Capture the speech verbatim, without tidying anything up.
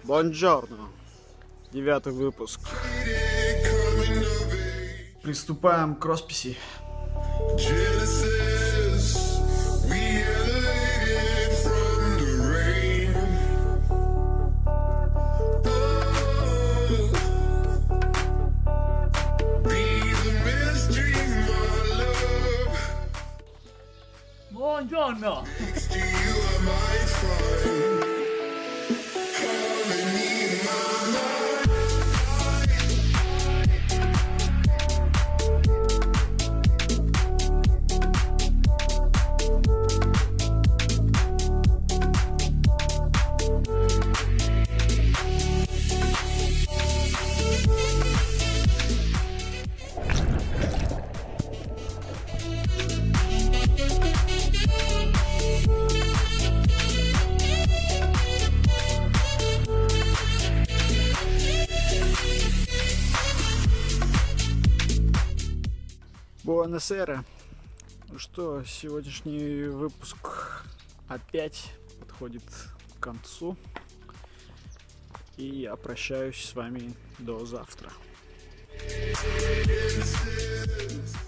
Бонджорно. Девятый выпуск. Приступаем к росписи. Buongiorno! Буэнос-Айрес. Ну что, сегодняшний выпуск опять подходит к концу. И я прощаюсь с вами до завтра.